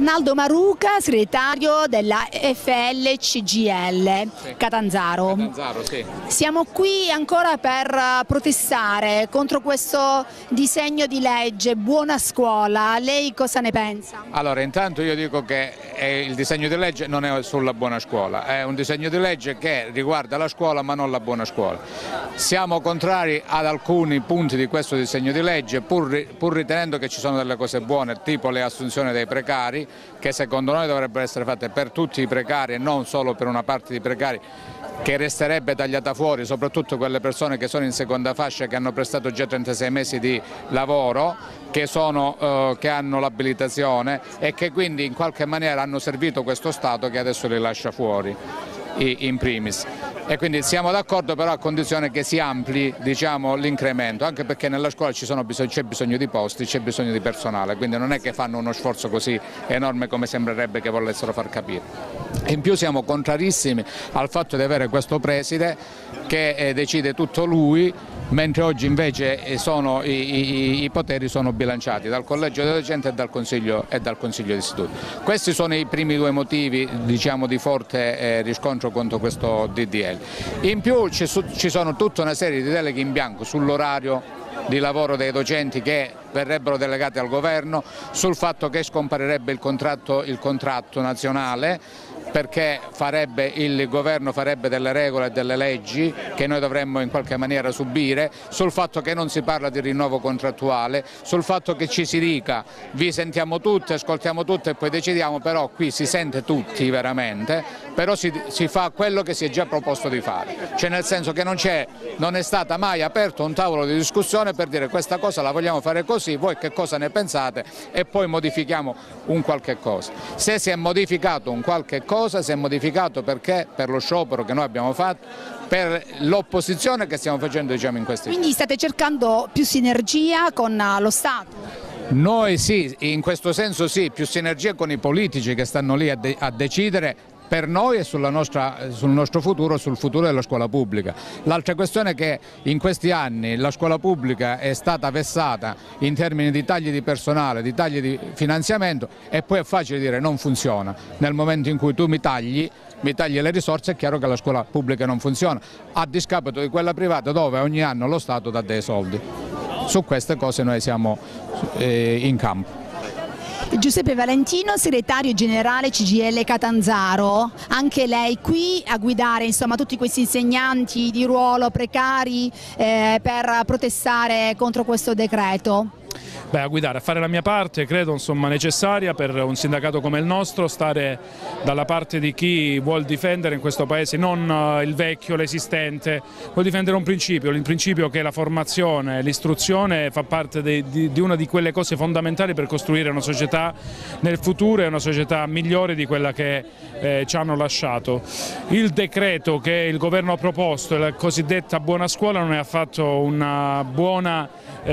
Arnaldo Maruca, segretario della FLCGIL Catanzaro. Sì. Siamo qui ancora per protestare contro questo disegno di legge Buona Scuola. Lei cosa ne pensa? Allora, intanto io dico che il disegno di legge non è sulla buona scuola, è un disegno di legge che riguarda la scuola ma non la buona scuola. Siamo contrari ad alcuni punti di questo disegno di legge pur ritenendo che ci sono delle cose buone, tipo le assunzioni dei precari, che secondo noi dovrebbero essere fatte per tutti i precari e non solo per una parte di precari che resterebbe tagliata fuori, soprattutto quelle persone che sono in seconda fascia, che hanno prestato già 36 mesi di lavoro, che hanno l'abilitazione e che quindi in qualche maniera hanno servito questo Stato che adesso li lascia fuori in primis. E quindi siamo d'accordo, però a condizione che si ampli, diciamo, l'incremento, anche perché nella scuola c'è bisogno di posti, c'è bisogno di personale, quindi non è che fanno uno sforzo così enorme come sembrerebbe che volessero far capire. In più siamo contrarissimi al fatto di avere questo preside che decide tutto lui, mentre oggi invece i poteri sono bilanciati dal collegio dei docenti e dal consiglio d'istituto. Questi sono i primi due motivi, diciamo, di forte riscontro contro questo DDL. In più ci sono tutta una serie di deleghe in bianco sull'orario di lavoro dei docenti che verrebbero delegati al governo, sul fatto che scomparirebbe il contratto nazionale, perché il governo farebbe delle regole e delle leggi che noi dovremmo in qualche maniera subire, sul fatto che non si parla di rinnovo contrattuale, sul fatto che ci si dica vi sentiamo tutti, ascoltiamo tutti e poi decidiamo, però qui si sente tutti veramente, però si fa quello che si è già proposto di fare, cioè nel senso che non è stata mai aperto un tavolo di discussione per dire questa cosa la vogliamo fare così, voi che cosa ne pensate e poi modifichiamo un qualche cosa. Se si è modificato un qualche cosa, si è modificato perché per lo sciopero che noi abbiamo fatto, per l'opposizione che stiamo facendo, diciamo, in questi giorni. Quindi state cercando più sinergia con lo Stato? Noi sì, in questo senso sì, più sinergia con i politici che stanno lì a decidere per noi e sul nostro futuro, sul futuro della scuola pubblica. L'altra questione è che in questi anni la scuola pubblica è stata vessata in termini di tagli di personale, di tagli di finanziamento, e poi è facile dire non funziona. Nel momento in cui tu mi tagli le risorse, è chiaro che la scuola pubblica non funziona, a discapito di quella privata dove ogni anno lo Stato dà dei soldi. Su queste cose noi siamo in campo. Giuseppe Valentino, segretario generale CGIL Catanzaro, anche lei qui a guidare, insomma, tutti questi insegnanti di ruolo precari per protestare contro questo decreto. Beh, a guidare, a fare la mia parte, credo, insomma, necessaria per un sindacato come il nostro, stare dalla parte di chi vuol difendere in questo paese non il vecchio, l'esistente, vuol difendere un principio, il principio che la formazione, l'istruzione fa parte di una di quelle cose fondamentali per costruire una società nel futuro e una società migliore di quella che ci hanno lasciato. Il decreto che il governo ha proposto, la cosiddetta buona scuola, non è affatto una buona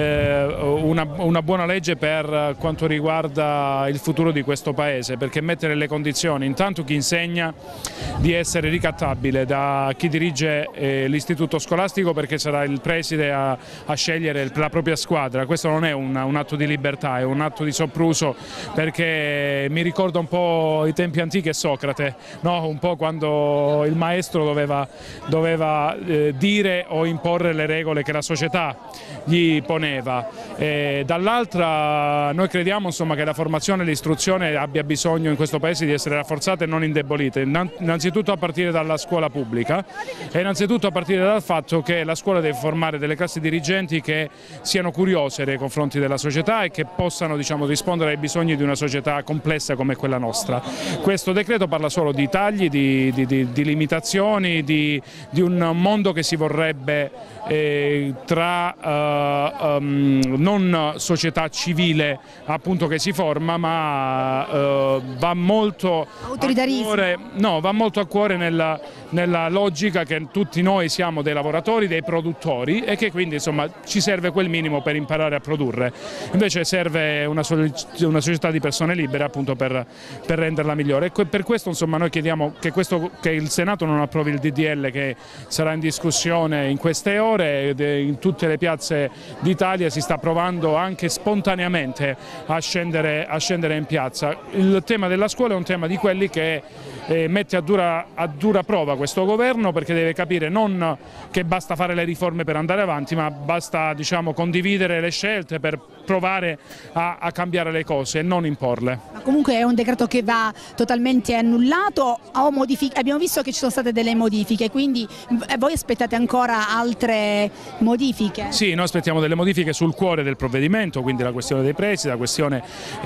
legge per quanto riguarda il futuro di questo paese, perché mette nelle condizioni intanto chi insegna di essere ricattabile da chi dirige l'istituto scolastico, perché sarà il preside a scegliere la propria squadra. Questo non è un atto di libertà, è un atto di sopruso, perché mi ricorda un po' i tempi antichi e Socrate, no? Un po' quando il maestro doveva dire o imporre le regole che la società gli poneva. Dall'altra noi crediamo, insomma, che la formazione e l'istruzione abbia bisogno in questo paese di essere rafforzate e non indebolite, innanzitutto a partire dalla scuola pubblica e innanzitutto a partire dal fatto che la scuola deve formare delle classi dirigenti che siano curiose nei confronti della società e che possano, diciamo, rispondere ai bisogni di una società complessa come quella nostra. Questo decreto parla solo di tagli, di limitazioni, di un mondo che si vorrebbe tra non società civile, appunto, che si forma, ma va molto a cuore, va molto a cuore nella logica che tutti noi siamo dei lavoratori, dei produttori e che quindi insomma ci serve quel minimo per imparare a produrre. Invece serve una società di persone libere appunto per renderla migliore. E per questo insomma noi chiediamo che il Senato non approvi il DDL che sarà in discussione in queste ore. In tutte le piazze d'Italia si sta provando anche spontaneamente a scendere in piazza. Il tema della scuola è un tema di quelli che mette a dura prova questo governo, perché deve capire non che basta fare le riforme per andare avanti, ma basta, diciamo, condividere le scelte per provare a cambiare le cose e non imporle. Ma comunque è un decreto che va totalmente annullato o abbiamo visto che ci sono state delle modifiche, quindi voi aspettate ancora altre modifiche? Sì, noi aspettiamo delle modifiche sul cuore del provvedimento, quindi la questione dei prezzi, la questione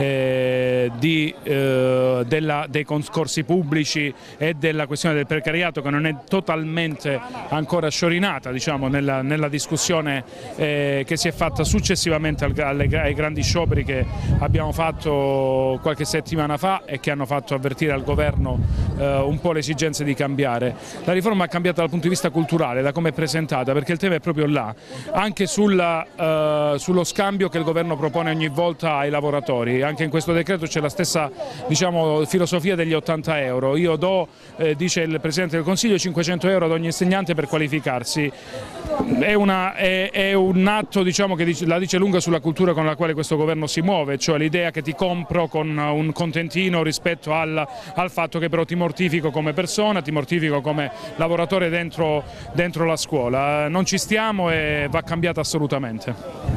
dei concorsi pubblici e della questione del precariato, che non è totalmente ancora sciorinata, diciamo, nella discussione che si è fatta successivamente ai grandi scioperi che abbiamo fatto qualche settimana fa e che hanno fatto avvertire al governo un po' l'esigenza di cambiare. La riforma è cambiata dal punto di vista culturale, da come è presentata, perché il tema è proprio là, anche sullo scambio che il governo propone ogni volta ai lavoratori. Anche in questo decreto c'è la stessa, diciamo, filosofia degli 80 euro. Io do, dice il Presidente del Consiglio, 500 euro ad ogni insegnante per qualificarsi. È un atto, diciamo, che la dice lunga sulla cultura con la quale questo governo si muove, cioè l'idea che ti compro con un contentino rispetto al fatto che però ti mortifico come persona, ti mortifico come lavoratore dentro la scuola. Non ci stiamo e va cambiata assolutamente.